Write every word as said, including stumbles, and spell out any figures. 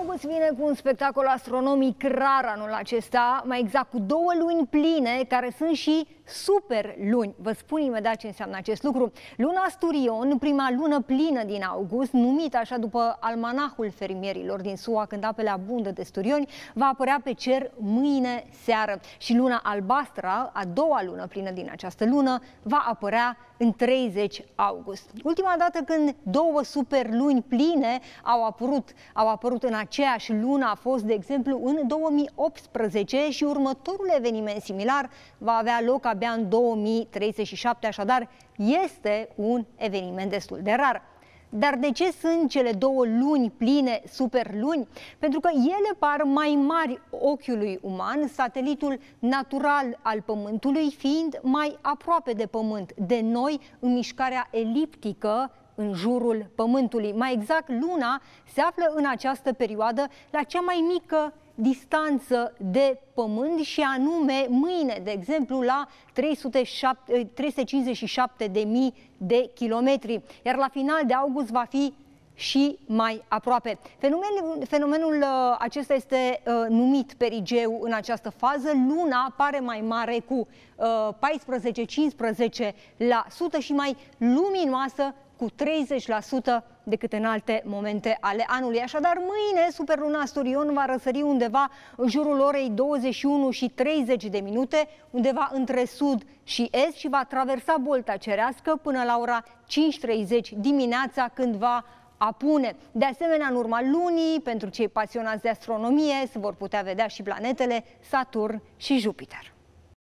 august vine cu un spectacol astronomic rar anul acesta, mai exact cu două luni pline, care sunt și super luni. Vă spun imediat ce înseamnă acest lucru. Luna Sturion, prima lună plină din august, numită așa după almanahul fermierilor din S U A, când apele abundă de sturioni, va apărea pe cer mâine seară. Și luna albastră, a doua lună plină din această lună, va apărea în treizeci august. Ultima dată când două super luni pline au apărut, au apărut în aceeași lună a fost, de exemplu, în două mii optsprezece și următorul eveniment similar va avea loc abia în două mii treizeci și șapte, așadar este un eveniment destul de rar. Dar de ce sunt cele două luni pline super luni? Pentru că ele par mai mari ochiului uman, satelitul natural al Pământului fiind mai aproape de Pământ, de noi în mișcarea eliptică în jurul Pământului. Mai exact, Luna se află în această perioadă la cea mai mică distanță de Pământ și anume mâine, de exemplu, la trei sute cincizeci și șapte de mii de kilometri, iar la final de august va fi și mai aproape. Fenomenul, fenomenul acesta este uh, numit perigeu în această fază. Luna pare mai mare cu uh, paisprezece-cincisprezece la sută și mai luminoasă cu treizeci la sută decât în alte momente ale anului. Așadar, mâine superluna Sturion va răsări undeva în jurul orei douăzeci și unu și treizeci de minute, undeva între sud și est, și va traversa bolta cerească până la ora cinci treizeci dimineața, când va apune. De asemenea, în urma lunii, pentru cei pasionați de astronomie, se vor putea vedea și planetele Saturn și Jupiter.